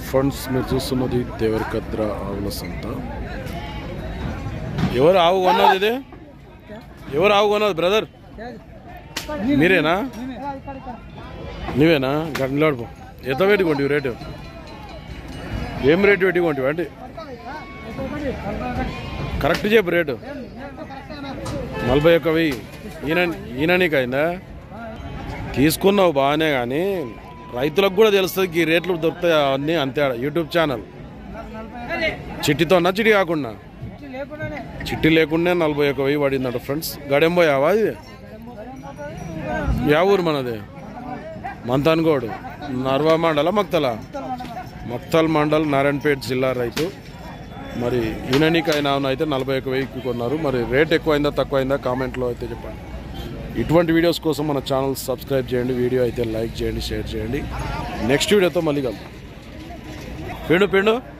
Friends మీరు చూస్తున్నది దేవరకద్ర ఆవుల సంత. ఎవరు ఆవు కొన్నది? ఇది ఎవరు ఆవు కొన్నది బ్రదర్? మీరేనా? నువ్వేనా? గంటలాడుకో. ఎంత పెట్టుకోండి రేటు? ఏం రేటు పెట్టుకోండి అంటే కరెక్ట్ చెప్పు రేటు. 41,000. ఈయన నీకు అయిందా? తీసుకున్నావు బాగానే, కానీ రైతులకు కూడా తెలుస్తుంది ఈ రేట్లు దొరుకుతాయి అన్నీ అంతే. యూట్యూబ్ ఛానల్ చిట్టితోనా? చిట్టి కాకుండా? చిట్టి లేకుండా 41,000 పడిందంట ఫ్రెండ్స్. గడెం పోయావా? అది యా ఊరు మనది? మంతాన్గోడు. నర్వా మండల మక్తల? మక్తల్ మండల్, నారాయణపేట జిల్లా రైతు. మరి ఈయననికైనా అయితే 41,000కి కొన్నారు. మరి రేట్ ఎక్కువైందా తక్కువైందా కామెంట్లో అయితే చెప్పండి. ఇటువంటి వీడియోస్ కోసం మన ఛానల్ సబ్స్క్రైబ్ చేయండి, వీడియో అయితే లైక్ చేయండి, షేర్ చేయండి. నెక్స్ట్ వీడియోతో మళ్ళీ కలుద్దాం. పిండు